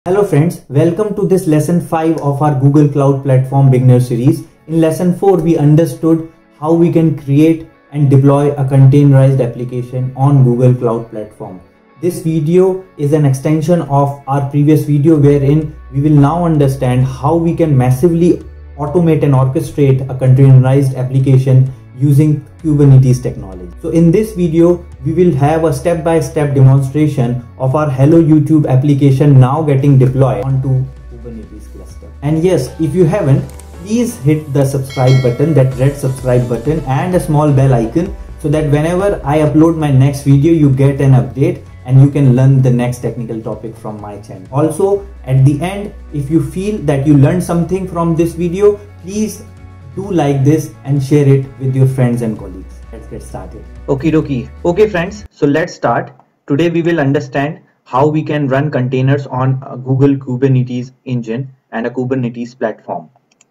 Hello friends, welcome to this lesson 5 of our Google Cloud Platform Beginner series. In lesson 4, we understood how we can create and deploy a containerized application on Google Cloud Platform. This video is an extension of our previous video wherein we will now understand how we can massively automate and orchestrate a containerized application using Kubernetes technology. So in this video, we will have a step-by-step demonstration of our Hello YouTube application now getting deployed onto Kubernetes cluster. And yes, if you haven't, please hit the subscribe button, that red subscribe button, and a small bell icon so that whenever I upload my next video, you get an update and you can learn the next technical topic from my channel. Also, at the end, if you feel that you learned something from this video, please do like this and share it with your friends and colleagues. Let's get started. Okie dokie. Okay friends, so let's start. Today we will understand how we can run containers on a Google Kubernetes engine and a Kubernetes platform.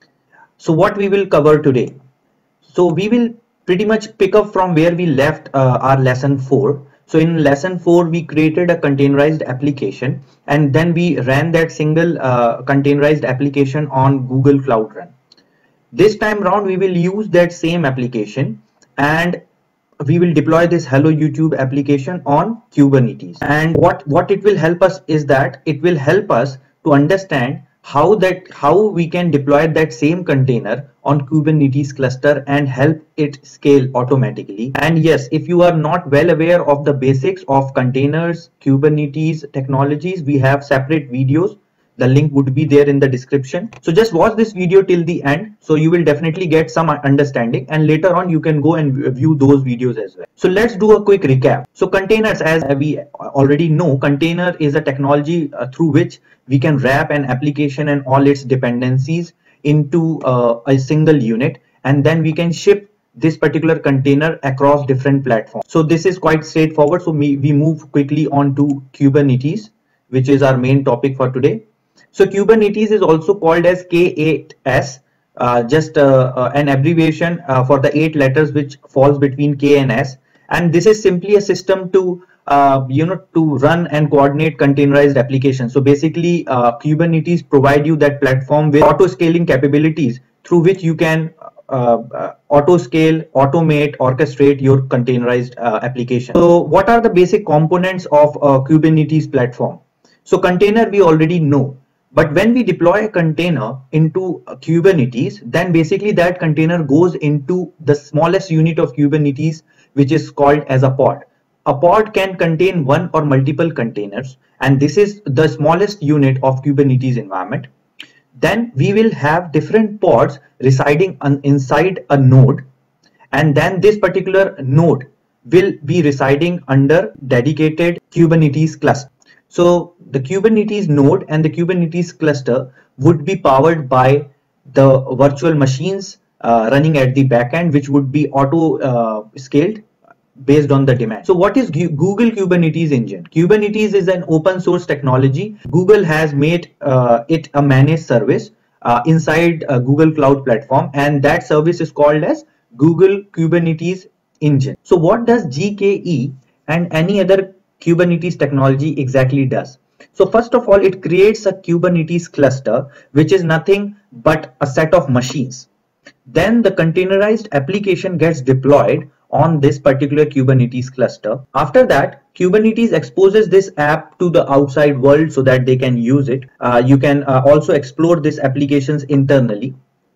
So what we will cover today? So we will pretty much pick up from where we left our lesson 4. So in lesson 4, we created a containerized application and then we ran that single containerized application on Google Cloud Run. This time around, we will use that same application and we will deploy this Hello YouTube application on Kubernetes. And what it will help us is that it will help us to understand how we can deploy that same container on Kubernetes cluster and help it scale automatically. And yes, if you are not well aware of the basics of containers, Kubernetes technologies, we have separate videos. The link would be there in the description. So just watch this video till the end. So you will definitely get some understanding and later on you can go and view those videos as well. So let's do a quick recap. So containers, as we already know, container is a technology through which we can wrap an application and all its dependencies into a single unit, and then we can ship this particular container across different platforms. So this is quite straightforward. So we move quickly on to Kubernetes, which is our main topic for today. So Kubernetes is also called as K8S, just an abbreviation for the 8 letters which falls between K and S. And this is simply a system to to run and coordinate containerized applications. So basically, Kubernetes provide you that platform with auto scaling capabilities through which you can auto scale, automate, orchestrate your containerized application. So what are the basic components of a Kubernetes platform? So container we already know. But when we deploy a container into Kubernetes, then basically that container goes into the smallest unit of Kubernetes, which is called as a pod. A pod can contain one or multiple containers, and this is the smallest unit of Kubernetes environment. Then we will have different pods residing inside a node, and then this particular node will be residing under dedicated Kubernetes cluster. So the Kubernetes node and the Kubernetes cluster would be powered by the virtual machines running at the backend, which would be auto scaled based on the demand. So what is Google Kubernetes engine? Kubernetes is an open source technology. Google has made it a managed service inside Google Cloud Platform, and that service is called as Google Kubernetes engine. So what does GKE and any other Kubernetes technology exactly does? So first of all, it creates a Kubernetes cluster, which is nothing but a set of machines. Then the containerized application gets deployed on this particular Kubernetes cluster. After that, Kubernetes exposes this app to the outside world so that they can use it. You can also explore these applications internally.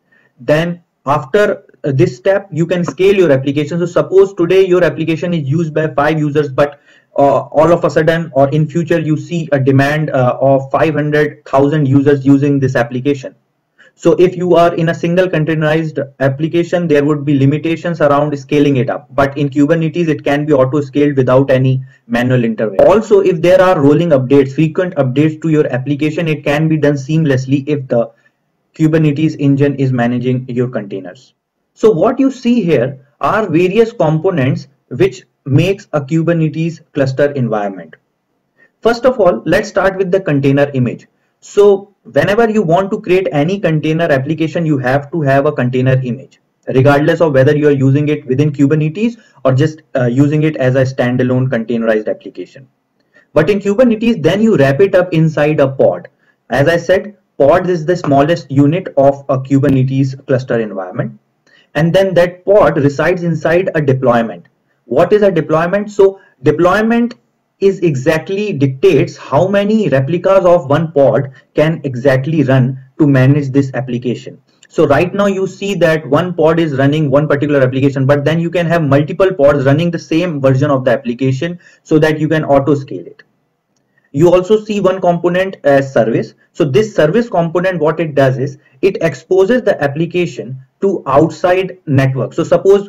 Then after this step, you can scale your application. So suppose today your application is used by 5 users, but all of a sudden or in future you see a demand of 500,000 users using this application. So if you are in a single containerized application, there would be limitations around scaling it up. But in Kubernetes, it can be auto scaled without any manual intervention. Also, if there are rolling updates, frequent updates to your application, it can be done seamlessly if the Kubernetes engine is managing your containers. So what you see here are various components which makes a Kubernetes cluster environment. First of all, let's start with the container image. So whenever you want to create any container application, you have to have a container image, regardless of whether you are using it within Kubernetes or just using it as a standalone containerized application. But in Kubernetes, then you wrap it up inside a pod. As I said, pods is the smallest unit of a Kubernetes cluster environment. And then that pod resides inside a deployment. What is a deployment? So deployment is exactly dictates how many replicas of one pod can exactly run to manage this application. So right now you see that one pod is running one particular application, but then you can have multiple pods running the same version of the application so that you can auto scale it. You also see one component as service. So this service component, what it does is it exposes the application to outside network. So suppose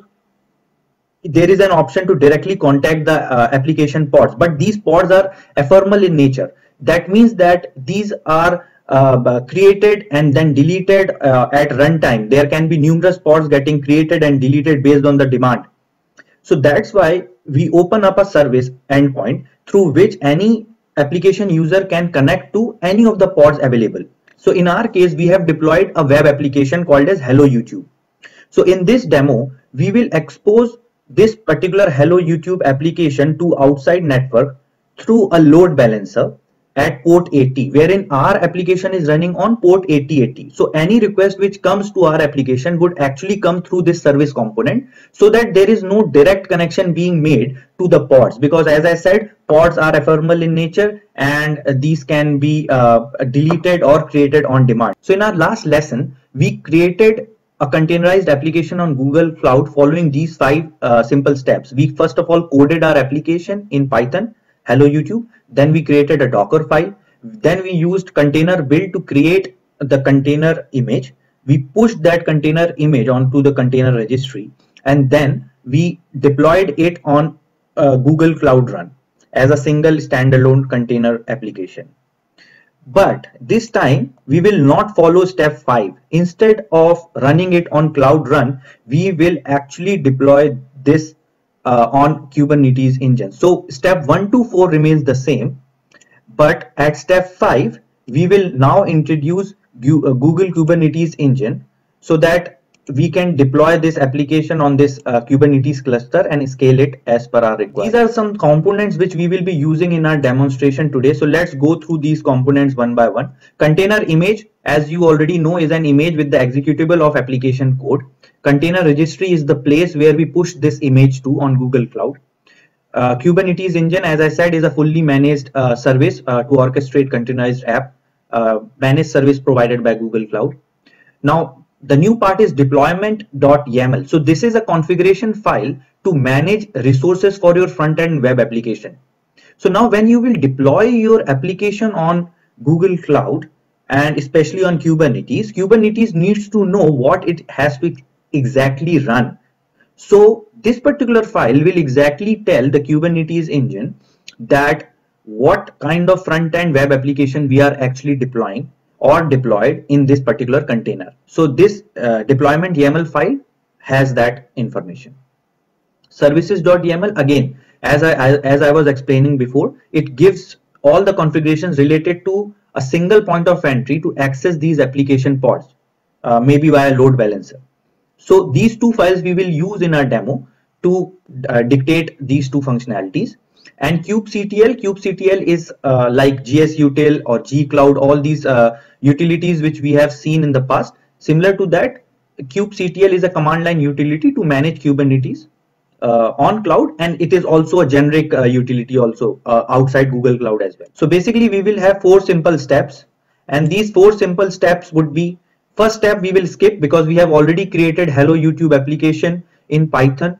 there is an option to directly contact the application pods, but these pods are ephemeral in nature. That means that these are created and then deleted at runtime. There can be numerous pods getting created and deleted based on the demand. So that's why we open up a service endpoint through which any application user can connect to any of the pods available. So in our case, we have deployed a web application called as Hello YouTube. So in this demo, we will expose this particular Hello YouTube application to outside network through a load balancer at port 80, wherein our application is running on port 8080. So any request which comes to our application would actually come through this service component, so that there is no direct connection being made to the pods, because as I said, pods are ephemeral in nature and these can be deleted or created on demand. So in our last lesson, we created a containerized application on Google Cloud following these 5 simple steps. We first of all coded our application in Python, Hello YouTube. Then we created a Docker file. Then we used container build to create the container image. We pushed that container image onto the container registry, and then we deployed it on Google Cloud Run as a single standalone container application. But this time we will not follow step 5. Instead of running it on Cloud Run, we will actually deploy this on Kubernetes engine. So step 1 to 4 remains the same, but at step 5 we will now introduce Google Kubernetes engine so that we can deploy this application on this Kubernetes cluster and scale it as per our requirements. These are some components which we will be using in our demonstration today. So let's go through these components one by one. Container image, as you already know, is an image with the executable of application code. Container registry is the place where we push this image to on Google Cloud. Kubernetes engine, as I said, is a fully managed service to orchestrate containerized app, managed service provided by Google Cloud. Now, the new part is deployment.yaml. So this is a configuration file to manage resources for your front-end web application. So now when you will deploy your application on Google Cloud and especially on Kubernetes, Kubernetes needs to know what it has to exactly run. So this particular file will exactly tell the Kubernetes engine that what kind of front-end web application we are actually deploying or deployed in this particular container. So this deployment YAML file has that information. Services.yaml, again, as I was explaining before, it gives all the configurations related to a single point of entry to access these application pods, maybe via load balancer. So these two files we will use in our demo to dictate these two functionalities. And kubectl is like gsutil or gcloud, all these utilities which we have seen in the past. Similar to that, kubectl is a command line utility to manage Kubernetes on cloud, and it is also a generic utility also outside Google Cloud as well. So basically we will have 4 simple steps, and these 4 simple steps would be: first step we will skip because we have already created Hello YouTube application in Python.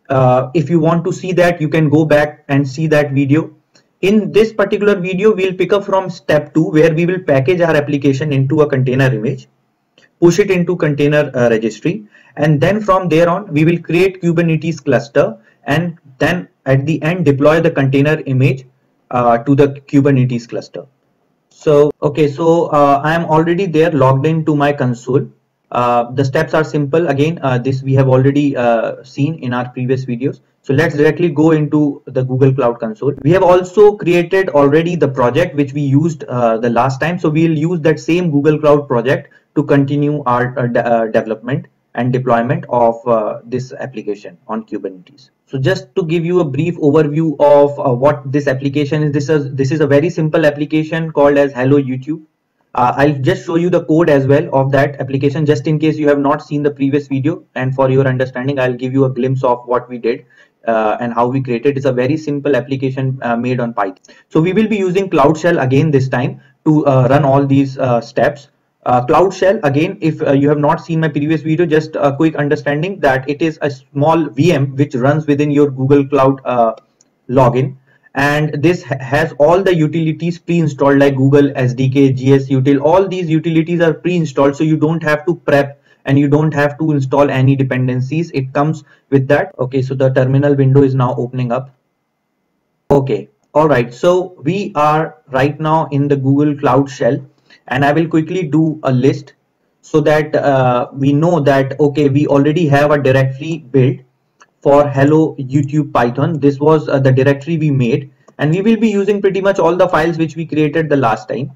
If you want to see that, you can go back and see that video. In this particular video, we'll pick up from step 2, where we will package our application into a container image, push it into container registry, and then from there on, we will create Kubernetes cluster, and then at the end deploy the container image to the Kubernetes cluster. So, okay, so I am already there logged into my console. The steps are simple. Again, this we have already seen in our previous videos. So let's directly go into the Google Cloud Console. We have also created already the project which we used the last time. So we'll use that same Google Cloud project to continue our development and deployment of this application on Kubernetes. So just to give you a brief overview of what this application is, this is a very simple application called as Hello YouTube. I'll just show you the code as well of that application, just in case you have not seen the previous video, and for your understanding I'll give you a glimpse of what we did and how we created. It's a very simple application made on Python. So we will be using Cloud Shell again this time to run all these steps. Cloud Shell, again, if you have not seen my previous video, just a quick understanding that it is a small VM which runs within your Google Cloud login, and this has all the utilities pre-installed like Google SDK, GS Util. All these utilities are pre-installed, so you don't have to prep and you don't have to install any dependencies. It comes with that. Okay, so the terminal window is now opening up. Okay, all right, so we are right now in the Google Cloud Shell, and I will quickly do a list so that we know that, okay, we already have a directory built for hello YouTube Python. This was the directory we made, and we will be using pretty much all the files which we created the last time.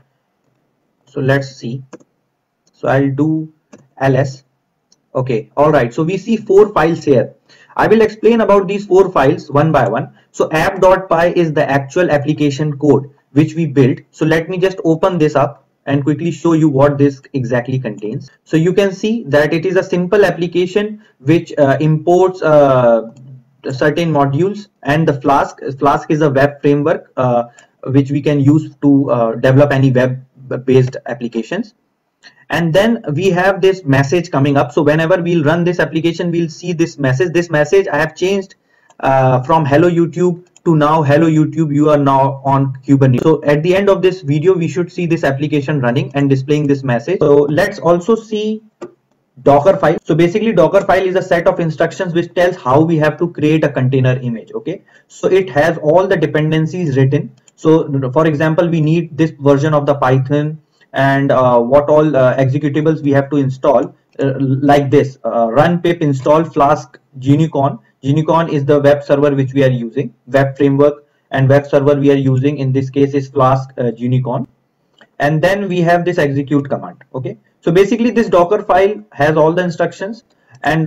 So let's see. So I'll do ls. Okay, all right, so we see 4 files here. I will explain about these 4 files one by one. So app.py is the actual application code which we built. So let me just open this up and quickly show you what this exactly contains. So you can see that it is a simple application which imports certain modules, and the Flask is a web framework which we can use to develop any web based applications. And then we have this message coming up. So whenever we'll run this application, we'll see this message I have changed from hello YouTube to now hello YouTube, you are now on Kubernetes. So at the end of this video, we should see this application running and displaying this message. So let's also see Docker file. So basically Docker file is a set of instructions which tells how we have to create a container image. Okay, so it has all the dependencies written. So for example, we need this version of the Python and what all executables we have to install, like this run pip install flask Gunicorn. Gunicorn is the web server which we are using, web framework, and web server we are using in this case is Flask Gunicorn. And then we have this execute command. Okay, so basically this Docker file has all the instructions, and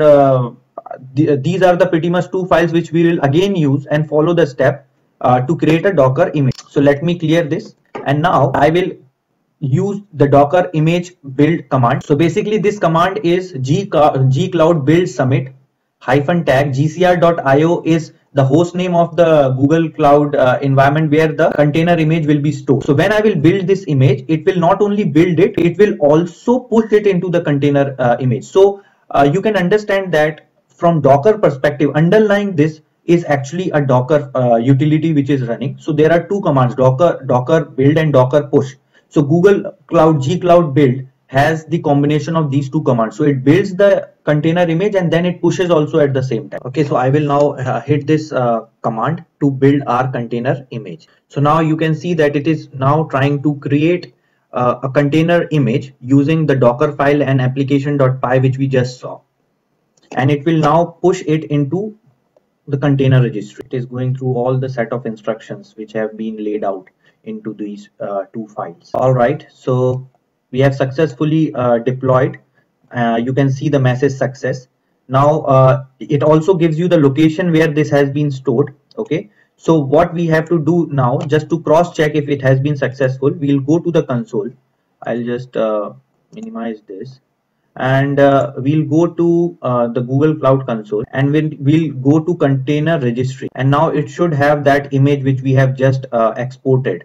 these are the pretty much 2 files which we will again use and follow the step to create a Docker image. So let me clear this, and now I will use the Docker image build command. So basically this command is gcloud build summit -tag gcr.io is the host name of the Google Cloud environment where the container image will be stored. So when I will build this image, it will not only build it, it will also push it into the container image. So you can understand that from Docker perspective, underlying this is actually a Docker utility which is running. So there are 2 commands, Docker build and Docker push. So Google Cloud gcloud build has the combination of these 2 commands. So it builds the container image and then it pushes also at the same time. Okay, so I will now hit this command to build our container image. So now you can see that it is now trying to create a container image using the Docker file and application.py which we just saw. And it will now push it into the container registry. It is going through all the set of instructions which have been laid out into these 2 files. All right, so we have successfully deployed. You can see the message success. Now it also gives you the location where this has been stored. Okay, so what we have to do now, just to cross check if it has been successful, we'll go to the console. I'll just minimize this, and we'll go to the Google Cloud Console, and we'll go to container registry, and now it should have that image which we have just exported.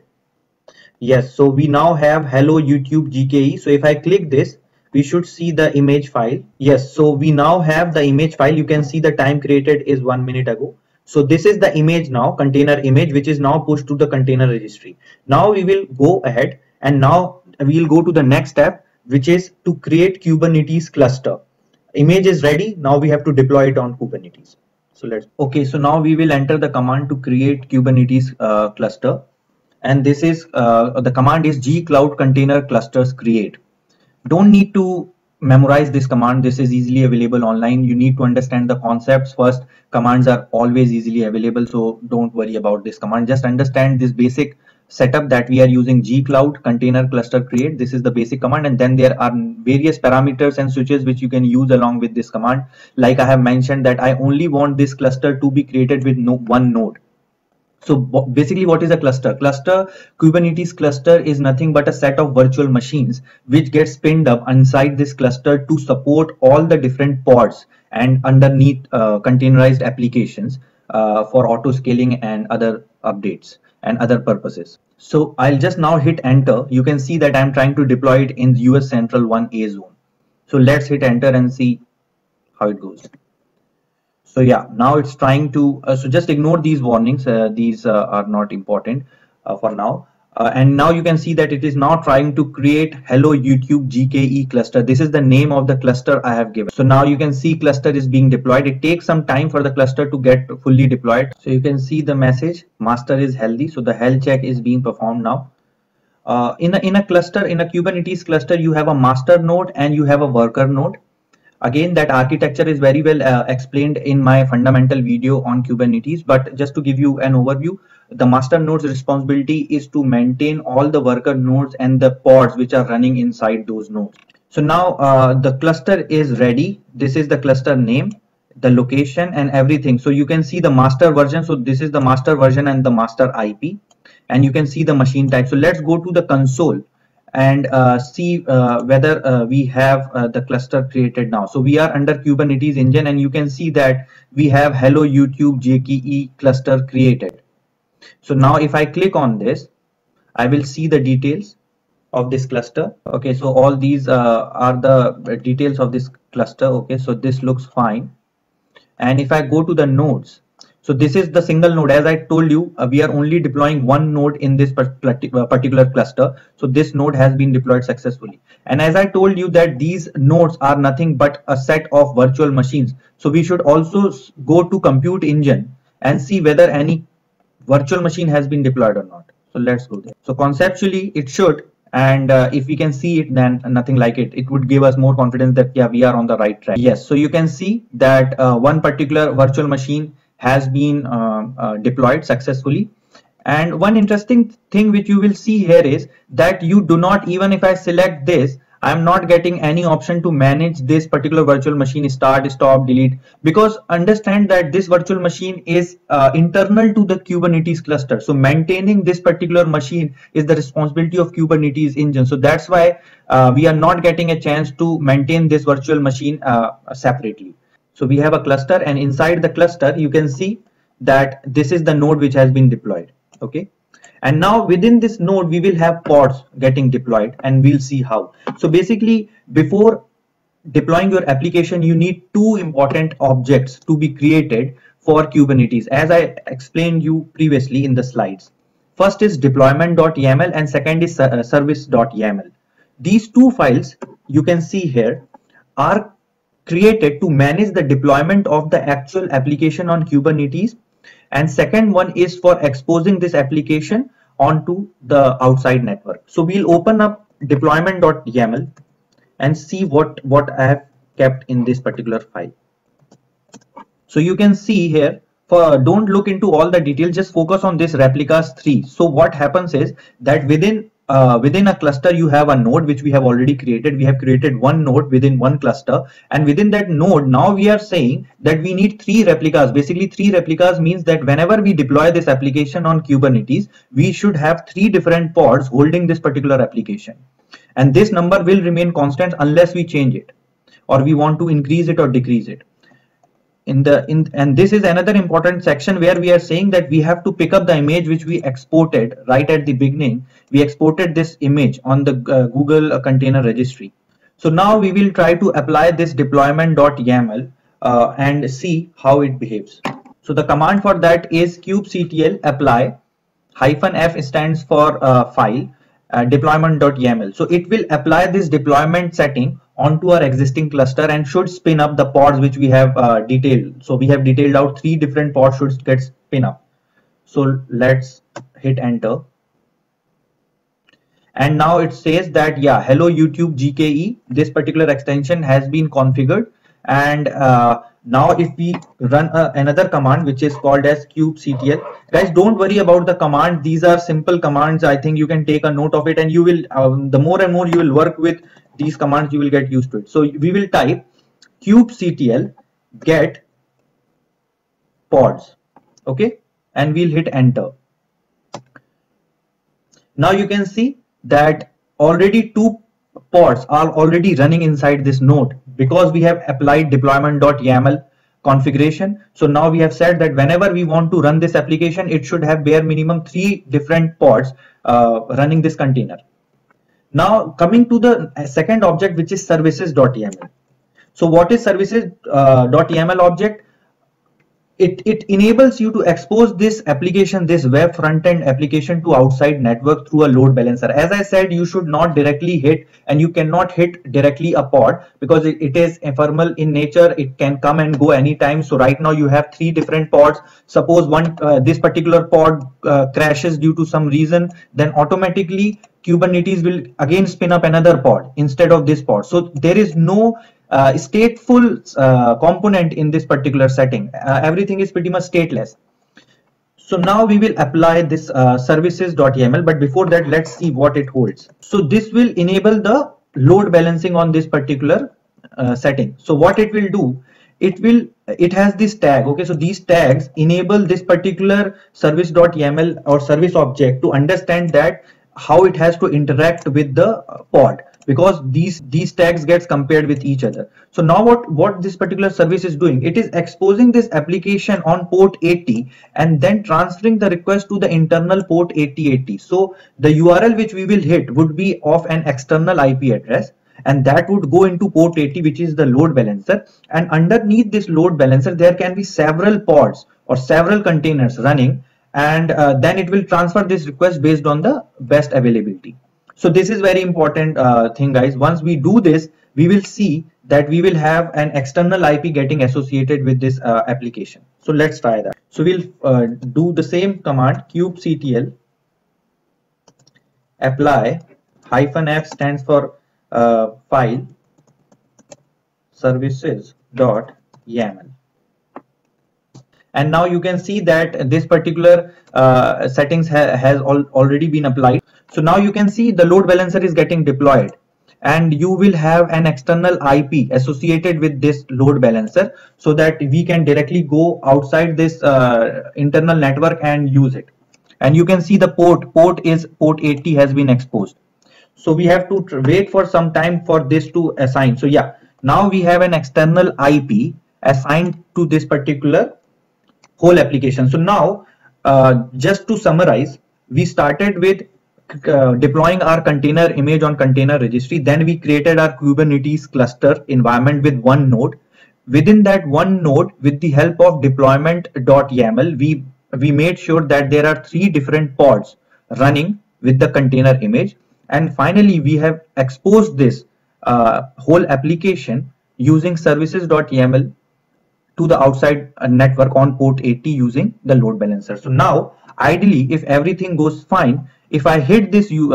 Yes, so we now have hello YouTube GKE. So if I click this, we should see the image file. Yes, so we now have the image file. You can see the time created is 1 minute ago. So this is the image now, container image, which is now pushed to the container registry. Now we will go ahead, and now we'll go to the next step, which is to create Kubernetes cluster. Image is ready. Now we have to deploy it on Kubernetes. So so now we will enter the command to create Kubernetes cluster. And this is the command is gcloud container clusters create. Don't need to memorize this command. This is easily available online. You need to understand the concepts first. Commands are always easily available, so don't worry about this command. Just understand this basic setup that we are using gcloud container cluster create. This is the basic command, and then there are various parameters and switches which you can use along with this command. Like I have mentioned that I only want this cluster to be created with one node. So basically, what is a cluster? Kubernetes cluster is nothing but a set of virtual machines which gets pinned up inside this cluster to support all the different pods and underneath containerized applications for auto scaling and other updates and other purposes. So I'll just now hit enter. You can see that I'm trying to deploy it in US Central 1A zone. So let's hit enter and see how it goes. So yeah, now it's trying to, so just ignore these warnings. These are not important for now. And now you can see that it is now trying to create Hello YouTube GKE cluster. This is the name of the cluster I have given. So now you can see cluster is being deployed. It takes some time for the cluster to get fully deployed. So you can see the message, master is healthy. So the health check is being performed now. In a cluster, in a Kubernetes cluster, you have a master node and you have a worker node. Again, that architecture is very well explained in my fundamental video on Kubernetes, but just to give you an overview, the master node's responsibility is to maintain all the worker nodes and the pods which are running inside those nodes. So now the cluster is ready. This is the cluster name, the location and everything. So you can see the master version. So this is the master version and the master IP, and you can see the machine type. So let's go to the console and see whether we have the cluster created now. So we are under Kubernetes engine and you can see that we have Hello YouTube GKE cluster created. So now if I click on this, I will see the details of this cluster. Okay, so all these are the details of this cluster. Okay, so this looks fine. And if I go to the nodes, so this is the single node. As I told you, we are only deploying one node in this particular cluster. So this node has been deployed successfully. And as I told you that these nodes are nothing but a set of virtual machines. So we should also go to compute engine and see whether any virtual machine has been deployed or not. So let's go there. So conceptually it should. And if we can see it, then nothing like it. It would give us more confidence that yeah, we are on the right track. Yes, so you can see that one particular virtual machine has been deployed successfully. And one interesting thing which you will see here is that you do not, even if I select this, I'm not getting any option to manage this particular virtual machine, start, stop, delete, because understand that this virtual machine is internal to the Kubernetes cluster. So maintaining this particular machine is the responsibility of Kubernetes engine. So that's why we are not getting a chance to maintain this virtual machine separately. So we have a cluster, and inside the cluster you can see that this is the node which has been deployed. Okay, and now within this node we will have pods getting deployed, and we'll see how. So basically, before deploying your application, you need two important objects to be created for Kubernetes, as I explained you previously in the slides. First is deployment.yaml and second is service.yaml. These two files you can see here are created to manage the deployment of the actual application on Kubernetes, and second one is for exposing this application onto the outside network. So we'll open up deployment.yaml and see what I have kept in this particular file. So you can see here, don't look into all the details, just focus on this replicas 3. So what happens is that within a cluster you have a node which we have already created. We have created one node within one cluster, and within that node now we are saying that we need 3 replicas. Basically 3 replicas means that whenever we deploy this application on Kubernetes, we should have 3 different pods holding this particular application, and this number will remain constant unless we change it or we want to increase it or decrease it. And this is another important section where we are saying that we have to pick up the image which we exported right at the beginning. We exported this image on the Google Container Registry. So now we will try to apply this deployment.yaml and see how it behaves. So the command for that is kubectl apply -f stands for file deployment.yaml. So it will apply this deployment setting onto our existing cluster and should spin up the pods which we have detailed. So we have detailed out 3 different pods should get spin up. So let's hit enter. And now it says that yeah, Hello YouTube GKE, this particular extension has been configured. And now if we run another command which is called as kubectl, guys, don't worry about the command. These are simple commands. I think you can take a note of it, and you will the more and more you will work with these commands, you will get used to it. So we will type kubectl get pods. Okay, and we'll hit enter. Now you can see that already two pods are already running inside this node because we have applied deployment.yaml configuration. So now we have said that whenever we want to run this application, it should have bare minimum 3 different pods running this container. Now coming to the second object, which is services.yaml. So what is services.yaml object? It enables you to expose this application, this web front-end application, to outside network through a load balancer. As I said, you should not directly hit, and you cannot hit directly a pod because it is ephemeral in nature. It can come and go anytime. So right now you have 3 different pods. Suppose this particular pod crashes due to some reason, then automatically Kubernetes will again spin up another pod instead of this pod. So there is no stateful component in this particular setting. Everything is pretty much stateless. So now we will apply this services.yaml, but before that, let's see what it holds. So this will enable the load balancing on this particular setting. So what it will do, it has this tag. Okay, so these tags enable this particular service.yaml or service object to understand that how it has to interact with the pod, because these tags gets compared with each other. So now what this particular service is doing, it is exposing this application on port 80 and then transferring the request to the internal port 8080. So the URL which we will hit would be of an external IP address, and that would go into port 80, which is the load balancer. And underneath this load balancer there can be several pods or several containers running, and then it will transfer this request based on the best availability. So this is very important thing, guys. Once we do this, we will see that we will have an external IP getting associated with this application. So let's try that. So we'll do the same command, kubectl apply -f stands for file services.yaml. And now you can see that this particular settings has already been applied. So now you can see the load balancer is getting deployed, and you will have an external IP associated with this load balancer so that we can directly go outside this internal network and use it. And you can see the port 80 has been exposed. So we have to wait for some time for this to assign. So yeah, now we have an external IP assigned to this particular whole application. So now just to summarize, we started with deploying our container image on container registry. Then we created our Kubernetes cluster environment with one node. Within that one node, with the help of deployment.yaml, we made sure that there are 3 different pods running with the container image. And finally, we have exposed this whole application using services.yaml to the outside network on port 80 using the load balancer. So now, ideally, if everything goes fine, if I hit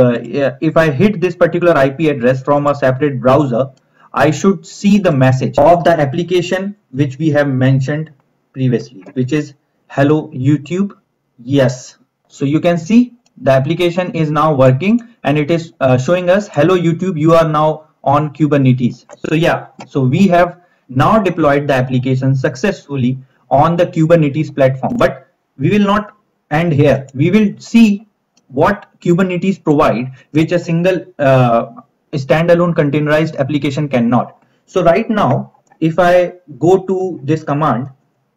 this particular IP address from a separate browser, I should see the message of the application which we have mentioned previously, which is hello YouTube. Yes. So you can see the application is now working, and it is showing us hello YouTube, you are now on Kubernetes. So yeah, so we have now deployed the application successfully on the Kubernetes platform. But we will not end here. We will see what Kubernetes provide, which a single standalone containerized application cannot. So right now, if I go to this command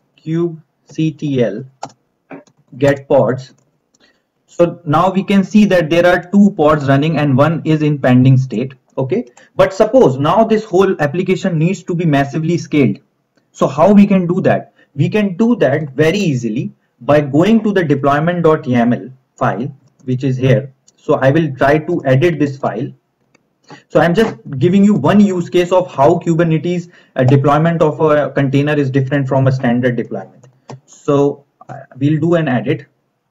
kubectl get pods, so now we can see that there are 2 pods running and one is in pending state. Okay, but suppose now this whole application needs to be massively scaled. So how we can do that? We can do that very easily by going to the deployment.yaml file, which is here. So I will try to edit this file. So I'm just giving you one use case of how Kubernetes deployment of a container is different from a standard deployment. So we'll do an edit.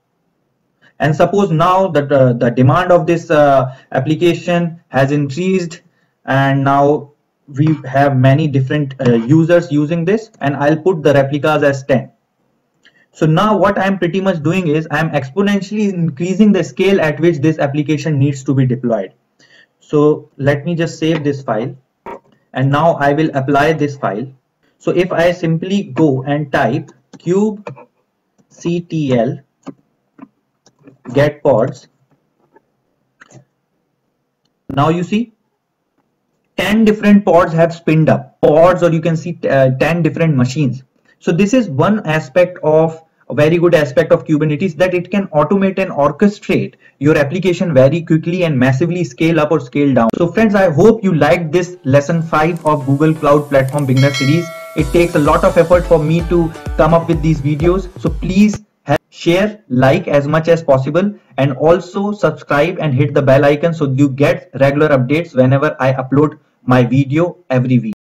And suppose now that the demand of this application has increased, and now we have many different users using this, and I'll put the replicas as 10. So now what I'm pretty much doing is I'm exponentially increasing the scale at which this application needs to be deployed. So let me just save this file, and now I will apply this file. So if I simply go and type kubectl ctl get pods. Now you see 10 different pods have spinned up pods, or you can see 10 different machines. So this is one aspect of a very good aspect of Kubernetes, that it can automate and orchestrate your application very quickly and massively scale up or scale down. So friends, I hope you liked this lesson 5 of Google Cloud Platform Beginner Series. It takes a lot of effort for me to come up with these videos. So please share, like as much as possible, and also subscribe and hit the bell icon so you get regular updates whenever I upload my video every week.